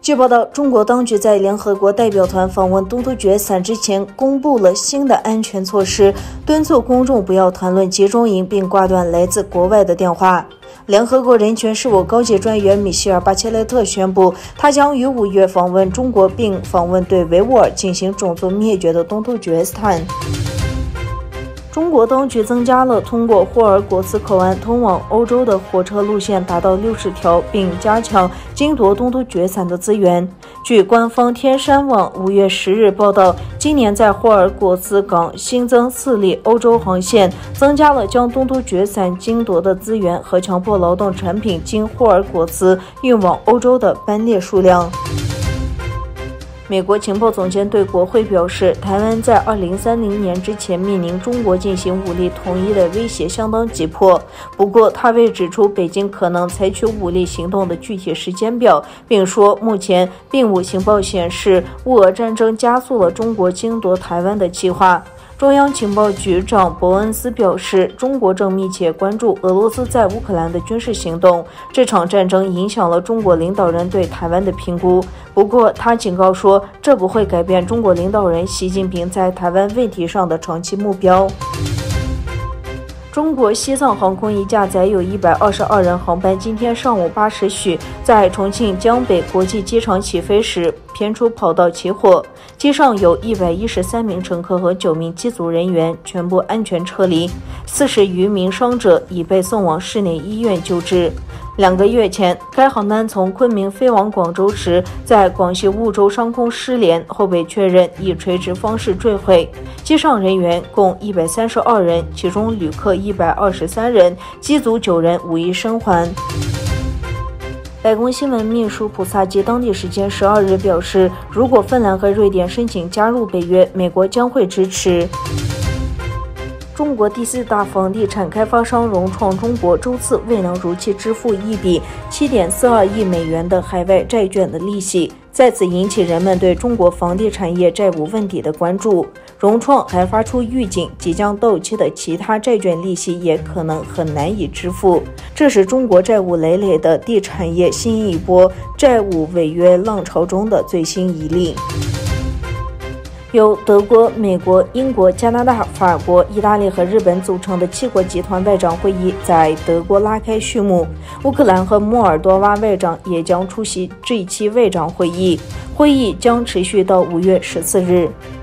据报道，中国当局在联合国代表团访问东突厥散之前，公布了新的安全措施，敦促公众不要谈论集中营，并挂断来自国外的电话。联合国人权事务高级专员米歇尔·巴切雷特宣布，他将于5月访问中国，并访问对维吾尔进行种族灭绝的东突厥斯坦。中国当局增加了通过霍尔果斯口岸通往欧洲的火车路线，达到60条，并加强争夺东突厥散的资源。据官方天山网5月10日报道，今年在霍尔果斯港新增4例欧洲航线，增加了将东突厥散争夺的资源和强迫劳动产品经霍尔果斯运往欧洲的班列数量。美国情报总监对国会表示，台湾在2030年之前面临中国进行武力统一的威胁相当急迫。不过，他未指出北京可能采取武力行动的具体时间表，并说目前并无情报显示乌俄战争加速了中国争夺台湾的计划。中央情报局长伯恩斯表示，中国正密切关注俄罗斯在乌克兰的军事行动，这场战争影响了中国领导人对台湾的评估。不过，他警告说，这不会改变中国领导人习近平在台湾问题上的长期目标。中国西藏航空一架载有122人航班今天上午8时许在重庆江北国际机场起飞时偏出跑道起火，机上有113名乘客和9名机组人员全部安全撤离，40余名伤者已被送往市内医院救治。2个月前，该航班从昆明飞往广州时，在广西梧州上空失联，后被确认以垂直方式坠毁。机上人员共132人，其中旅客123人，机组9人无一生还。白宫新闻秘书普萨基当地时间12日表示，如果芬兰和瑞典申请加入北约，美国将会支持。中国第4大房地产开发商融创中国周四未能如期支付一笔7.42亿美元的海外债券的利息，再次引起人们对中国房地产业债务问题的关注。融创还发出预警，即将到期的其他债券利息也可能很难以支付，这是中国债务累累的地产业新一波债务违约浪潮中的最新一例。由德国、美国、英国、加拿大、法国、意大利和日本组成的7国集团外长会议在德国拉开序幕，乌克兰和摩尔多瓦外长也将出席这一期外长会议，会议将持续到5月14日。